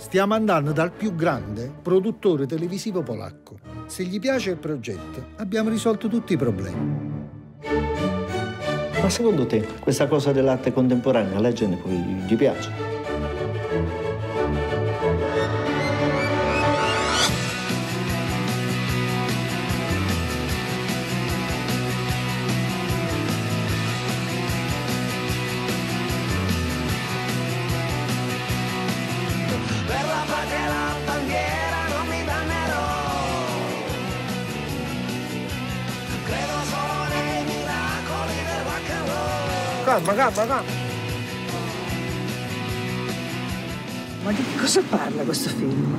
Stiamo andando dal più grande produttore televisivo polacco. Se gli piace il progetto, abbiamo risolto tutti i problemi. Ma secondo te questa cosa dell'arte contemporanea alla gente poi gli piace? Per la patria e la bandiera non mi dannerò. Credo solo nei miracoli del rock and roll. Calma. Ma di che cosa parla questo film?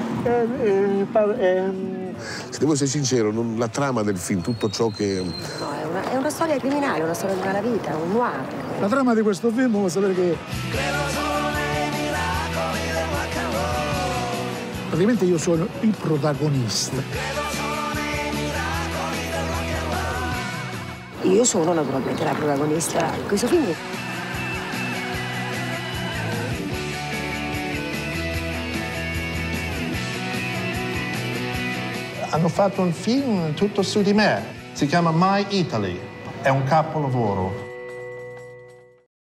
Se devo essere sincero, la trama del film, tutto ciò che... No, è una storia criminale, una storia di malavita, un noir. La trama di questo film vuoi sapere che... Credo solo nei miracoli del rock and roll. Praticamente io sono il protagonista. Credo solo nei miracoli del rock and roll. Io sono naturalmente la protagonista di questo film. Hanno fatto un film tutto su di me, si chiama My Italy, è un capolavoro.